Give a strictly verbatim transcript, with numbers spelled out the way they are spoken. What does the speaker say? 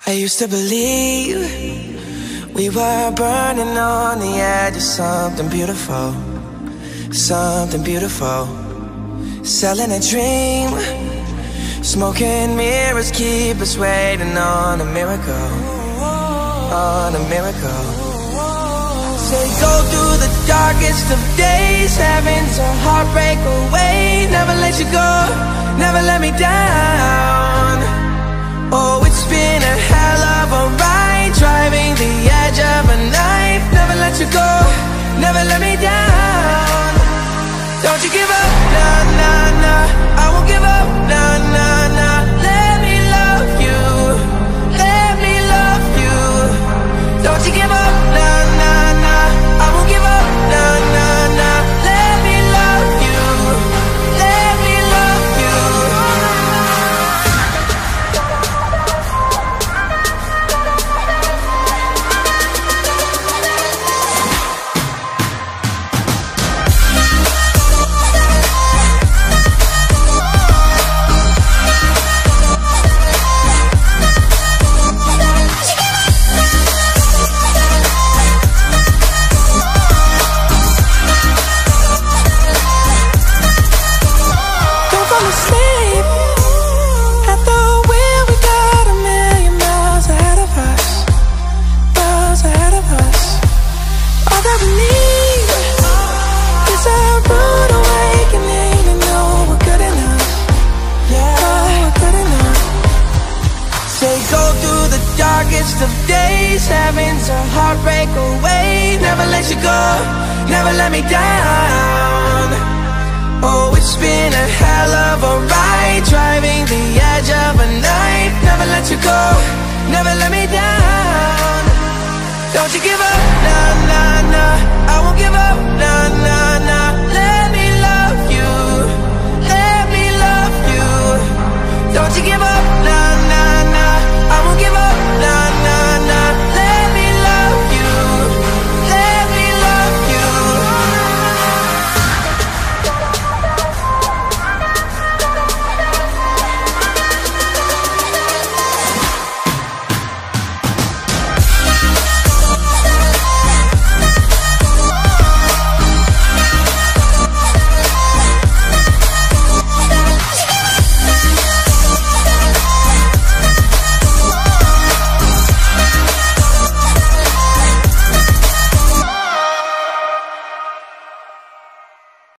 I used to believe we were burning on the edge of something beautiful, something beautiful. Selling a dream, smoking mirrors keep us waiting on a miracle, on a miracle. Say go through the darkest of days, heaven's a heartbreak away. Never let you go, never let me down. Oh, it's been a hell of a ride, driving the edge of a knife. Never let you go, never let me down. Don't you give up, nah, nah, nah. I won't give up, nah, nah, nah. Let me love you, let me love you. Don't you give up, nah, nah, nah. I won't give up, nah, nah, nah. Let me love you, let me love you. Of days, heaven's a heartbreak away. Never let you go, never let me down. Oh, it's been a hell of a ride, driving the edge of a knife. Never let you go, never let me down. Don't you give up, nah, nah, nah. I won't give up, nah, nah, nah. Let me love you, let me love you. Don't you give up, nah.